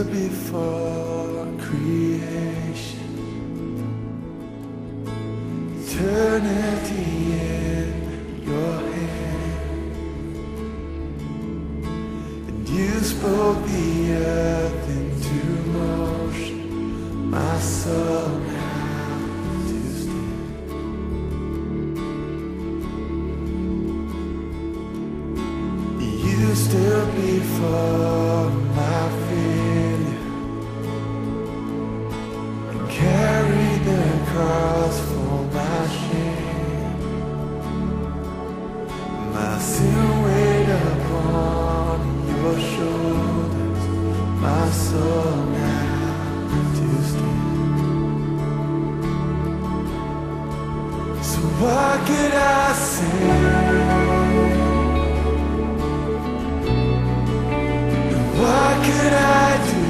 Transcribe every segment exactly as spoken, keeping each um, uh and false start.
stood before creation, eternity in your hand, and you spoke the earth into motion, my soul now to stand. You stood before my failure and carried the cross for my shame. My sin weighed upon your shoulders, my soul now to stand. So what could I say? What could I do?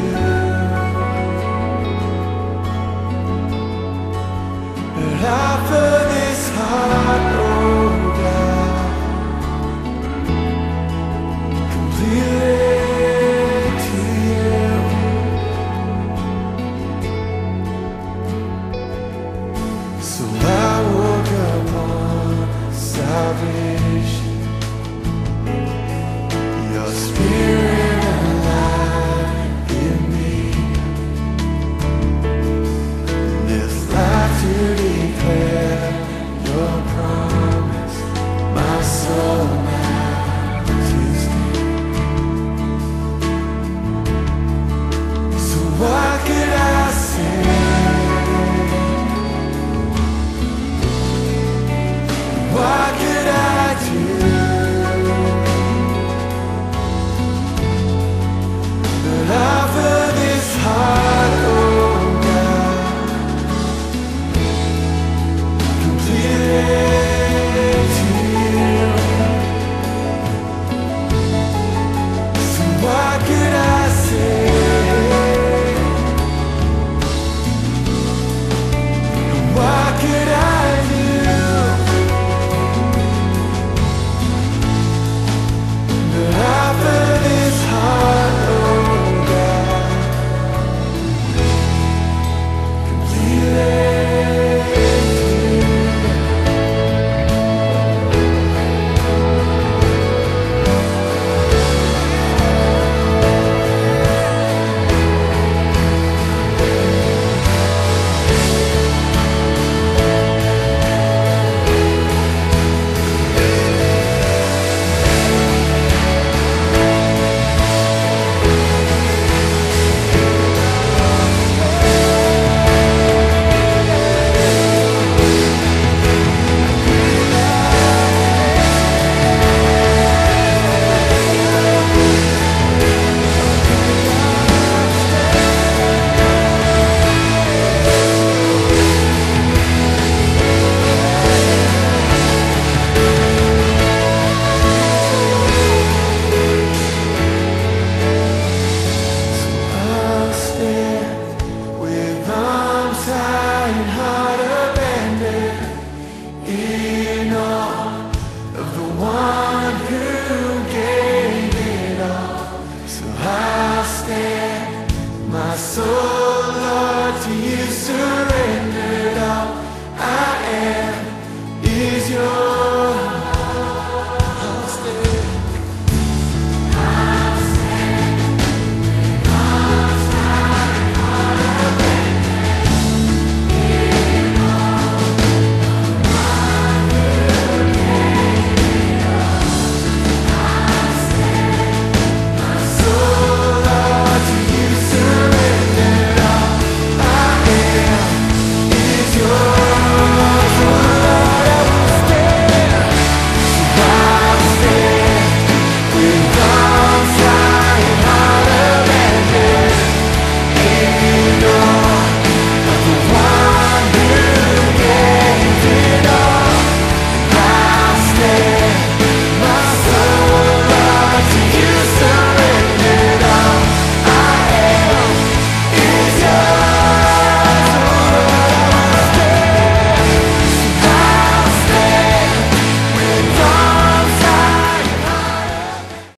But offer this heart, oh God, completely to you. So I woke up on Saturday